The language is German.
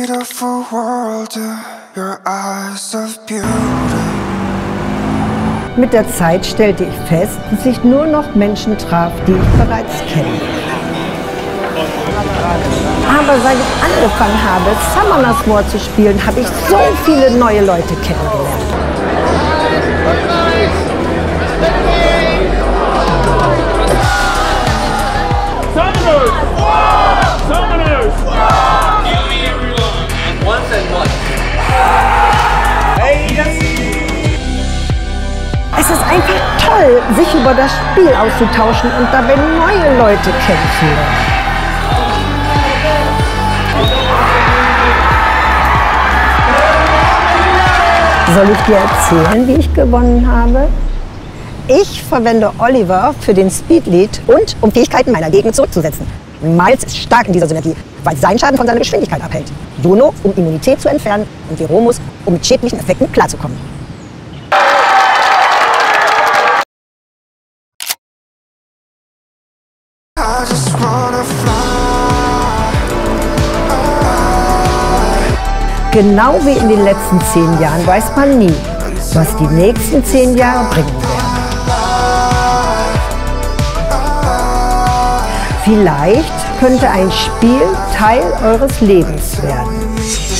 beautiful world, your eyes of beauty. Mit der Zeit stellte ich fest, dass ich nur noch Menschen traf, die ich bereits kenne. Aber seit ich angefangen habe, Summoners War zu spielen, habe ich so viele neue Leute kennengelernt. Summoners! Summoners! Give me everyone, and once and once. Hey, yes. Es ist einfach toll, sich über das Spiel auszutauschen und dabei neue Leute kennenzulernen. Soll ich dir erzählen, wie ich gewonnen habe? Ich verwende Oliver für den Speedlead und um Fähigkeiten meiner Gegner zurückzusetzen. Miles ist stark in dieser Synergie, weil sein Schaden von seiner Geschwindigkeit abhält. Juno, um Immunität zu entfernen, und Veromus, um mit schädlichen Effekten klarzukommen. I just wanna fly. Genau wie in den letzten 10 Jahren weiß man nie, was die nächsten 10 Jahre bringen werden. Vielleicht könnte ein Spiel Teil eures Lebens werden.